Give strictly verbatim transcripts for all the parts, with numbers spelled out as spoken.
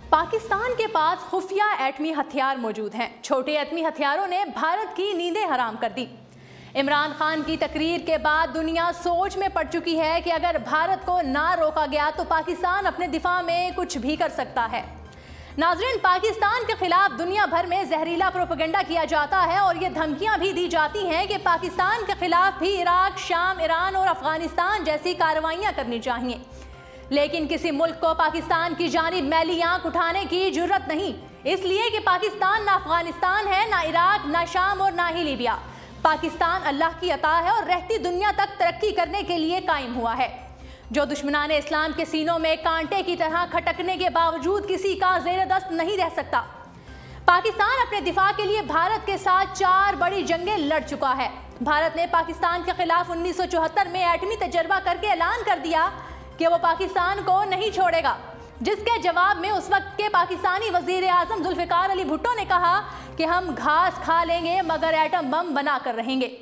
پاکستان کے پاس خفیہ ایٹمی ہتھیار موجود ہیں۔ چھوٹے ایٹمی ہتھیاروں نے بھارت کی نیندیں حرام کر دی۔ عمران خان کی تقریر کے بعد دنیا سوچ میں پڑ چکی ہے کہ اگر بھارت کو نہ روکا گیا تو پاکستان اپنے دفاع میں کچھ بھی کر سکتا ہے۔ ناظرین، پاکستان کے خلاف دنیا بھر میں زہریلا پروپیگنڈا کیا جاتا ہے اور یہ دھمکیاں بھی دی جاتی ہیں کہ پاکستان کے خلاف بھی عراق، شام، ایران اور افغانستان جیسی کارروائیاں کرنی چاہیے، لیکن کسی ملک کو پاکستان کی جانب میلی آنکھ اٹھانے کی جرت نہیں، اس لیے کہ پاکستان نہ افغانستان ہے، نہ عراق، نہ شام اور نہ ہی لیبیا۔ پاکستان اللہ کی عطا ہے اور رہتی دنیا تک ترقی کرنے کے لیے قائم ہوا ہے، جو دشمنان اسلام کے سینوں میں کانٹے کی طرح کھٹکنے کے باوجود کسی کا زیر دست نہیں رہ سکتا۔ پاکستان اپنے دفاع کے لیے بھارت کے ساتھ چار بڑی جنگیں لڑ چکا ہے۔ بھارت نے پاکستان کے خلاف انیس سو چوہتر میں ایٹمی تجربہ کر کے اعلان کر دیا کہ وہ پاکستان کو نہیں چھوڑے گا، جس کے جواب میں اس وقت کے پاکستانی وزیر اعظم ذوالفقار علی بھٹو نے کہا کہ ہم گھاس کھا لیں گے مگر ایٹم بم بنا کر رہیں گے۔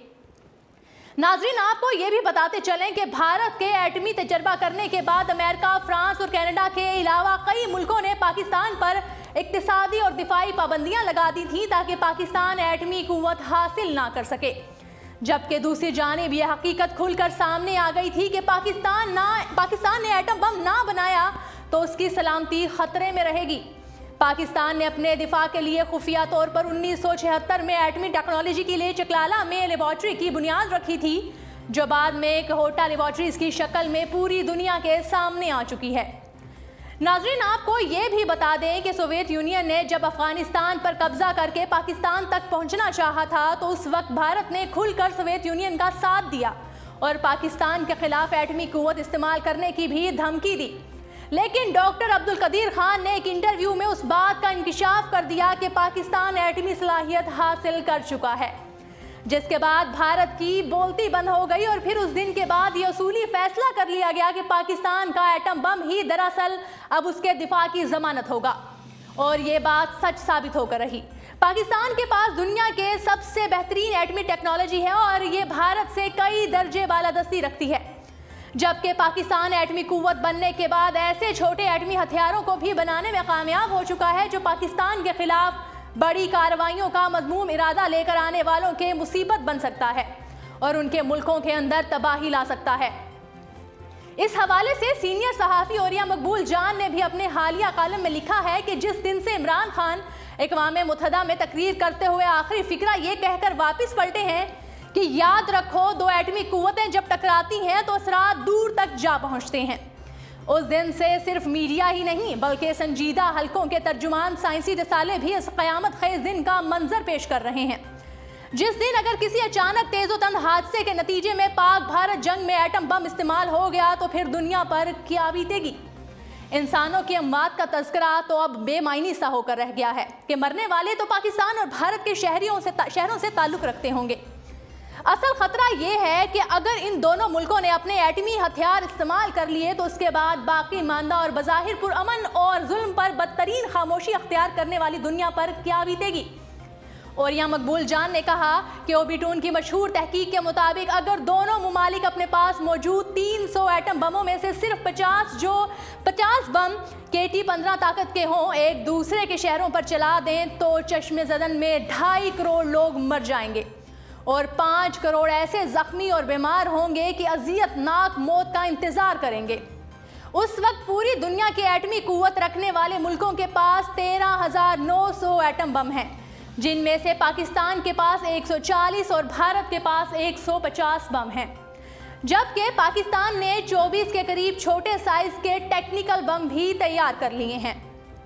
ناظرین، آپ کو یہ بھی بتاتے چلیں کہ بھارت کے ایٹمی تجربہ کرنے کے بعد امریکہ، فرانس اور کینیڈا کے علاوہ کئی ملکوں نے پاکستان پر اقتصادی اور دفاعی پابندیاں لگا دی تھیں تاکہ پاکستان ایٹمی قوت حاصل نہ کر سکے، جبکہ دوسری جانب یہ حقیقت کھل کر سامنے آ گئی تھی کہ پاکستان نہ پاکستان نے ایٹم بم نہ بنایا تو اس کی سلامتی خطرے میں رہے گی۔ پاکستان نے اپنے دفاع کے لیے خفیہ طور پر انیس سو چھہتر میں ایٹمی ٹیکنالوجی کے لیے چکلالہ میں لیبارٹری کی بنیاد رکھی تھی، جو بعد میں کہوٹا لیبارٹریز کی شکل میں پوری دنیا کے سامنے آ چکی ہے۔ ناظرین، آپ کو یہ بھی بتا دیں کہ سوویت یونین نے جب افغانستان پر قبضہ کر کے پاکستان تک پہنچنا چاہا تھا تو اس وقت بھارت نے کھل کر سوویت یونین کا ساتھ دیا اور پاکستان کے خلاف ایٹمی قوت استعمال کرنے کی بھی دھمکی دی، لیکن ڈاکٹر عبد القدیر خان نے ایک انٹرویو میں اس بات کا انکشاف کر دیا کہ پاکستان ایٹمی صلاحیت حاصل کر چکا ہے، جس کے بعد بھارت کی بولتی بند ہو گئی اور پھر اس دن کے بعد یہ اصولی فیصلہ کر لیا گیا کہ پاکستان کا ایٹم بم ہی دراصل اب اس کے دفاع کی ضمانت ہوگا، اور یہ بات سچ ثابت ہو کر رہی۔ پاکستان کے پاس دنیا کے سب سے بہترین ایٹمی ٹیکنالوجی ہے اور یہ بھارت سے کئی درجے بالادستی رکھتی ہے، جبکہ پاکستان ایٹمی قوت بننے کے بعد ایسے چھوٹے ایٹمی ہتھیاروں کو بھی بنانے میں کامیاب ہو چکا ہے جو پاکستان کے خلاف بڑی کارروائیوں کا مذموم ارادہ لے کر آنے والوں کے مصیبت بن سکتا ہے اور ان کے ملکوں کے اندر تباہی لا سکتا ہے۔ اس حوالے سے سینئر صحافی اوریا مقبول جان نے بھی اپنے حالیہ کالم میں لکھا ہے کہ جس دن سے عمران خان اقوام متحدہ میں تقریر کرتے ہوئے آخری فقرہ یہ کہہ کر واپس پلٹے ہیں کہ یاد رکھو دو ایٹمی قوتیں جب ٹکراتی ہیں تو اثرات دور تک جا پہنچتے ہیں، اس دن سے صرف میڈیا ہی نہیں بلکہ سنجیدہ حلقوں کے ترجمان سائنسی رسالے بھی اس قیامت خیز دن کا منظر پیش کر رہے ہیں، جس دن اگر کسی اچانک تیز و تند حادثے کے نتیجے میں پاک بھارت جنگ میں ایٹم بم استعمال ہو گیا تو پھر دنیا پر کیا بیتے گی۔ انسانوں کی اموات کا تذکرہ تو اب بے معنی سا ہو کر رہ گیا ہے کہ مرنے والے تو پاکستان اور بھارت کے شہریوں سے شہروں سے تعلق رکھتے ہوں گے۔ اصل خطرہ یہ ہے کہ اگر ان دونوں ملکوں نے اپنے ایٹمی ہتھیار استعمال کر لیے تو اس کے بعد باقی ماندہ اور بظاہر پرامن اور ظلم پر بدترین خاموشی اختیار کرنے والی دنیا پر کیا بیتے گی۔ اوریا مقبول جان نے کہا کہ اوبیٹون کی مشہور تحقیق کے مطابق اگر دونوں ممالک اپنے پاس موجود تین سو ایٹم بموں میں سے صرف پچاس جو پچاس بم کے ٹی پندرہ طاقت کے ہوں ایک دوسرے کے شہروں پر چلا دیں تو چشم زدن میں ڈھائی کروڑ لوگ مر جائیں گے اور پانچ کروڑ ایسے زخمی اور بیمار ہوں گے کہ اذیت ناک موت کا انتظار کریں گے۔ اس وقت پوری دنیا کے ایٹمی قوت رکھنے والے ملکوں کے پاس تیرہ ہزار نو سو ایٹم بم ہیں، جن میں سے پاکستان کے پاس ایک سو چالیس اور بھارت کے پاس ایک سو پچاس بم ہیں، جبکہ پاکستان نے چوبیس کے قریب چھوٹے سائز کے ٹیکنیکل بم بھی تیار کر لیے ہیں۔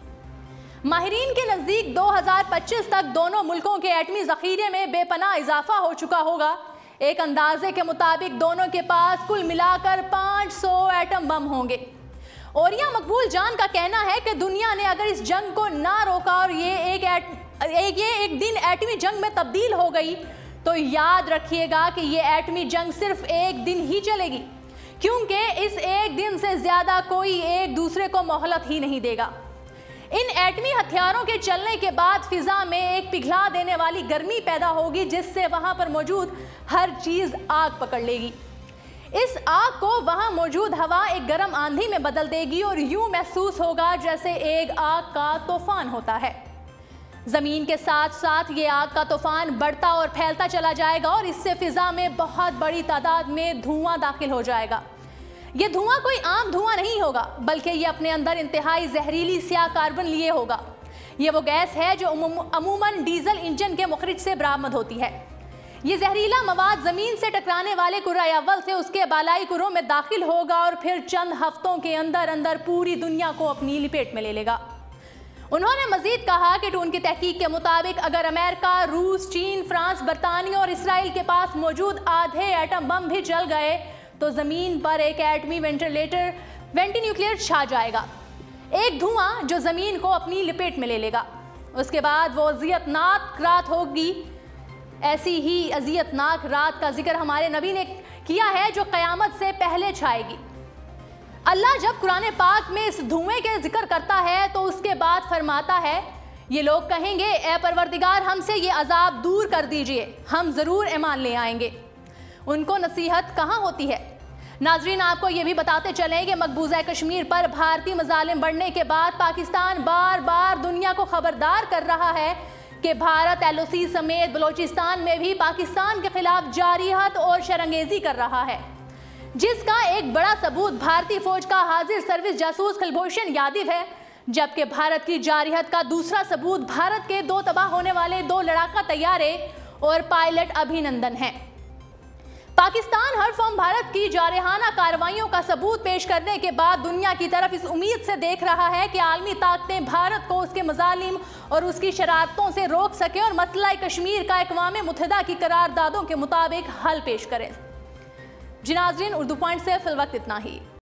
ماہرین کے نزدیک دو ہزار پچیس تک دونوں ملکوں کے ایٹمی ذخیرے میں بے پناہ اضافہ ہو چکا ہوگا۔ ایک اندازے کے مطابق دونوں کے پاس کل ملا کر پانچ سو ایٹم بم ہوں گے۔ اوریا مقبول جان کا کہنا ہے کہ دنیا نے اگر اس جنگ کو نہ روکا اور یہ ایک ایک یہ ایک دن ایٹمی جنگ میں تبدیل ہو گئی تو یاد رکھیے گا کہ یہ ایٹمی جنگ صرف ایک دن ہی چلے گی، کیونکہ اس ایک دن سے زیادہ کوئی ایک دوسرے کو مہلت ہی نہیں دے گا۔ ان ایٹمی ہتھیاروں کے چلنے کے بعد فضا میں ایک پگھلا دینے والی گرمی پیدا ہوگی جس سے وہاں پر موجود ہر چیز آگ پکڑ لے گی۔ इस आग को वहां मौजूद हवा एक गर्म आंधी में बदल देगी और यूं महसूस होगा जैसे एक आग का तूफान होता है। जमीन के साथ साथ ये आग का तूफान बढ़ता और फैलता चला जाएगा और इससे फिजा में बहुत बड़ी तादाद में धुआं दाखिल हो जाएगा। ये धुआं कोई आम धुआं नहीं होगा, बल्कि ये अपने अंदर इंतहाई जहरीली स्याह कार्बन लिए होगा। ये वो गैस है जो अमूमन डीजल इंजन के मुखरिज से बरामद होती है। ये जहरीला मवाद जमीन से टकराने वाले कुर्रा अव्वल से उसके बालाई कुर्रों में दाखिल होगा और फिर चंद हफ्तों के अंदर अंदर पूरी दुनिया को अपनी लिपेट में ले लेगा। उन्होंने मजीद कहा कि उनकी तहकीक के मुताबिक अगर अमेरिका, रूस, चीन, फ्रांस, बरतानिया और इसराइल के पास मौजूद आधे एटम बम भी जल गए तो जमीन पर एक एटमी वेंटिलेटर वेंटिन्यूक्लियर छा जाएगा, एक धुआं जो जमीन को अपनी लिपेट में ले लेगा। उसके बाद वो अजियतनाक रात होगी। ऐसी ही अजियतनाक रात का जिक्र हमारे नबी ने किया है जो क़यामत से पहले छाएगी। अल्लाह जब कुरान पाक में इस धुएं के जिक्र करता है तो उसके बाद फरमाता है, ये लोग कहेंगे ए परवरदिगार हमसे ये अजाब दूर कर दीजिए, हम ज़रूर ईमान ले आएंगे। उनको नसीहत कहाँ होती है। नाजरीन, आपको ये भी बताते चलें कि मकबूजा कश्मीर पर भारतीय मजालिम बढ़ने के बाद पाकिस्तान बार बार दुनिया को खबरदार कर रहा है कि भारत एल ओ सी समेत बलोचिस्तान में भी पाकिस्तान के खिलाफ जारियत और शरंगेजी कर रहा है, जिसका एक बड़ा सबूत भारतीय फौज का हाजिर सर्विस जासूस कुलभूषण यादव है, जबकि भारत की जारियत का दूसरा सबूत भारत के दो तबाह होने वाले दो लड़ाका तैयारे और पायलट अभिनंदन हैं। पाकिस्तान हर फॉर्म भारत की जारहाना कार्रवाइयों का सबूत पेश करने के बाद दुनिया की तरफ इस उम्मीद से देख रहा है कि आलमी ताकतें भारत को उसके मजालिम और उसकी शरारतों से रोक सकें और मसला कश्मीर का अक़वाम मुत्तहिदा की करारदादों के मुताबिक हल पेश करें। जी नाज़रीन, उर्दू पॉइंट से फिल वक्त इतना ही।